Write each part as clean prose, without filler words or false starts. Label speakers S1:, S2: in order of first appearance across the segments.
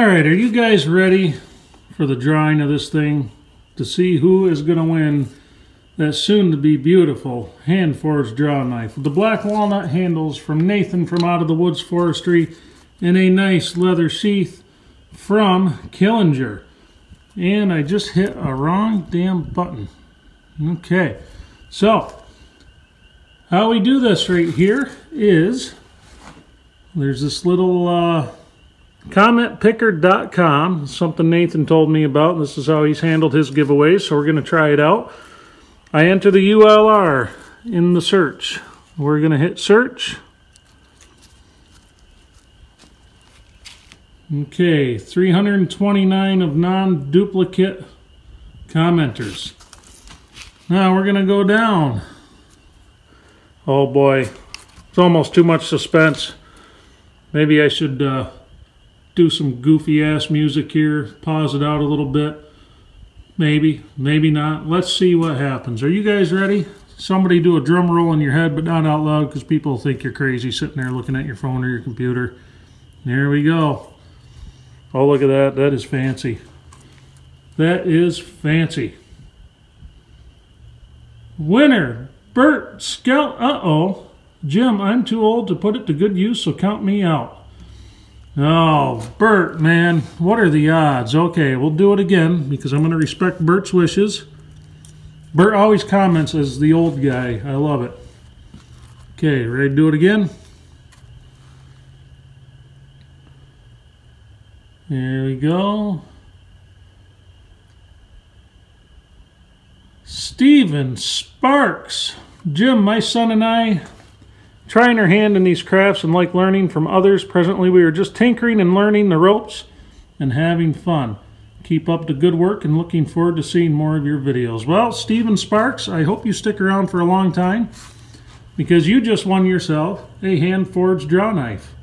S1: Alright, are you guys ready for the drawing of this thing to see who is going to win that soon-to-be beautiful hand-forged draw knife with the black walnut handles from Nathan from Out of the Woods Forestry and a nice leather sheath from Killinger. And I just hit a wrong damn button. Okay, so how we do this right here is there's this little commentpicker.com, something Nathan told me about. This is how he's handled his giveaways, so we're going to try it out. I enter the ULR in the search. We're going to hit search. Okay, 329 of non-duplicate commenters. Now we're going to go down. Oh boy, it's almost too much suspense. Maybe I should do some goofy ass music here, pause it out a little bit. Maybe, maybe not. Let's see what happens. Are you guys ready? Somebody do a drum roll in your head, but not out loud because people think you're crazy sitting there looking at your phone or your computer. There we go. Oh, look at that. That is fancy. That is fancy. Winner, Bert Scout. Uh-oh. Jim, I'm too old to put it to good use, so count me out. Oh, Bert, man, what are the odds? Okay, we'll do it again because I'm going to respect Bert's wishes. Bert always comments as the old guy. I love it. Okay, ready to do it again? There we go. Steven Sparks. Jim, my son and I trying our hand in these crafts and like learning from others. Presently we are just tinkering and learning the ropes and having fun. Keep up the good work and looking forward to seeing more of your videos. Well, Steven Sparks, I hope you stick around for a long time because you just won yourself a hand-forged draw knife.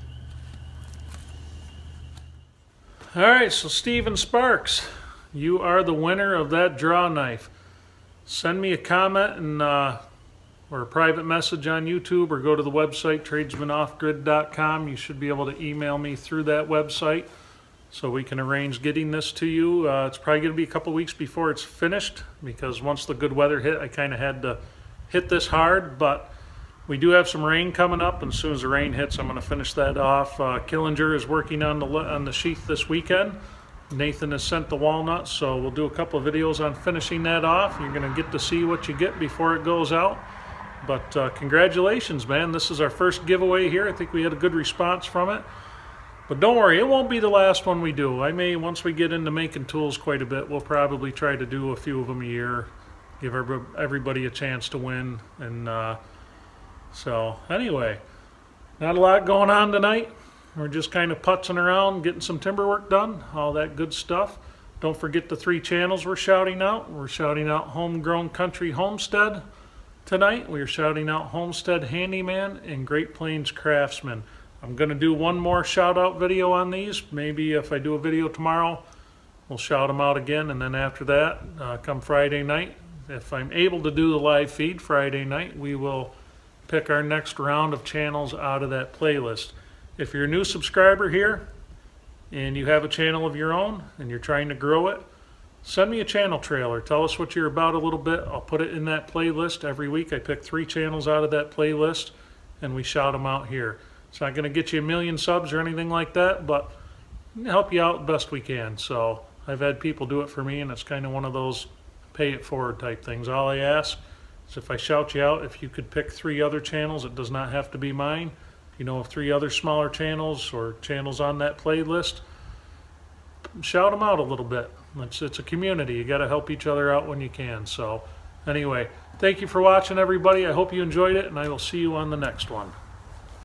S1: Alright, so Steven Sparks, you are the winner of that draw knife. Send me a comment and or a private message on YouTube, or go to the website tradesmanoffgrid.com. You should be able to email me through that website so we can arrange getting this to you. It's probably going to be a couple weeks before it's finished because once the good weather hit, I kind of had to hit this hard, but we do have some rain coming up, and as soon as the rain hits, I'm going to finish that off. Killinger is working on the sheath this weekend. Nathan has sent the walnuts, so we'll do a couple of videos on finishing that off. You're going to get to see what you get before it goes out. But congratulations, man. This is our first giveaway here. I think we had a good response from it. But don't worry, it won't be the last one we do. I may, once we get into making tools quite a bit, we'll probably try to do a few of them a year. Give everybody a chance to win. And so, anyway, not a lot going on tonight. We're just kind of putzing around, getting some timber work done, all that good stuff. Don't forget the 3 channels we're shouting out. We're shouting out Homegrown Country Homestead. Tonight we are shouting out Homestead Handyman and Great Plains Craftsman. I'm going to do one more shout out video on these. Maybe if I do a video tomorrow, we'll shout them out again. And then after that, come Friday night, if I'm able to do the live feed Friday night, we will pick our next round of channels out of that playlist. If you're a new subscriber here and you have a channel of your own and you're trying to grow it, send me a channel trailer. Tell us what you're about a little bit. I'll put it in that playlist every week. I pick 3 channels out of that playlist and we shout them out here. It's not going to get you a million subs or anything like that, but help you out best we can. So I've had people do it for me, and it's kind of one of those pay it forward type things. All I ask is if I shout you out, if you could pick 3 other channels, it does not have to be mine. You know, of 3 other smaller channels or channels on that playlist, shout them out a little bit. It's a community. You got to help each other out when you can. So anyway, thank you for watching, everybody. I hope you enjoyed it, and I will see you on the next one.